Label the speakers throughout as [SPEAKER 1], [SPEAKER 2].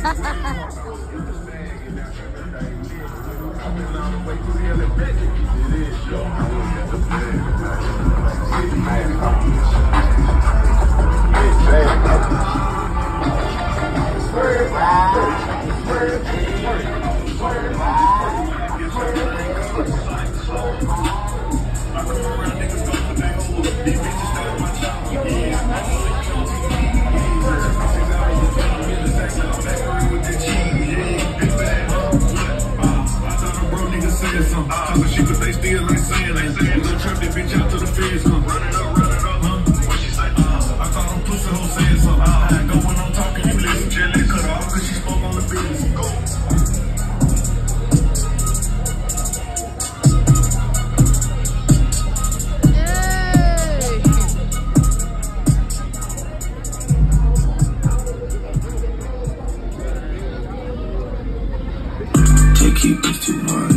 [SPEAKER 1] She could stay still, ain't saying, Little trap that bitch out to the feds, running up, what she say, I call them pussy hoes saying something, I go when I'm talking, you listen, jelly, cut her off, cause she spoke on the business, go.
[SPEAKER 2] Keep this too hard.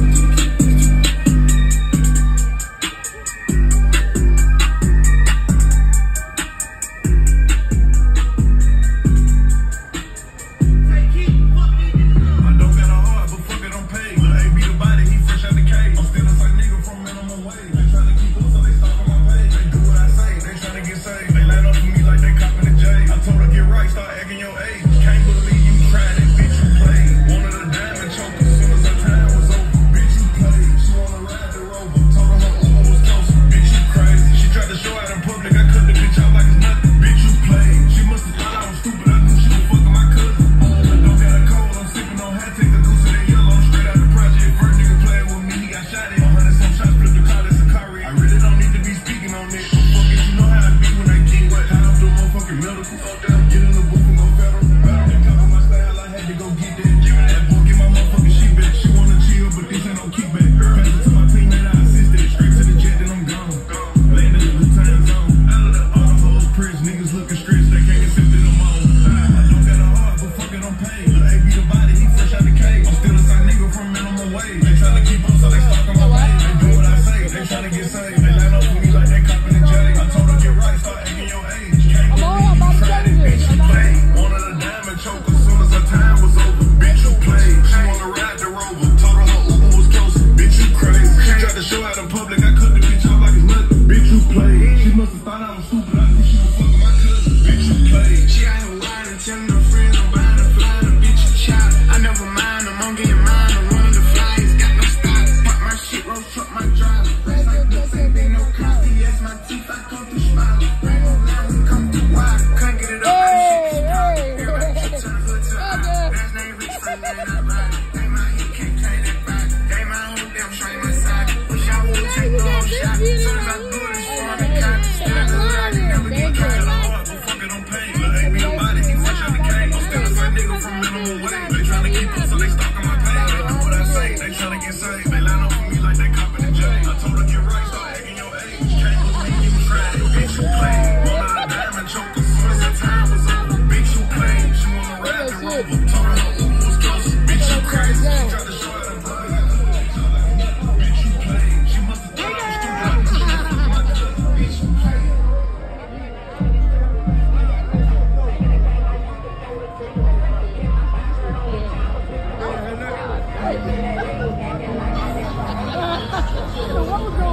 [SPEAKER 3] What was going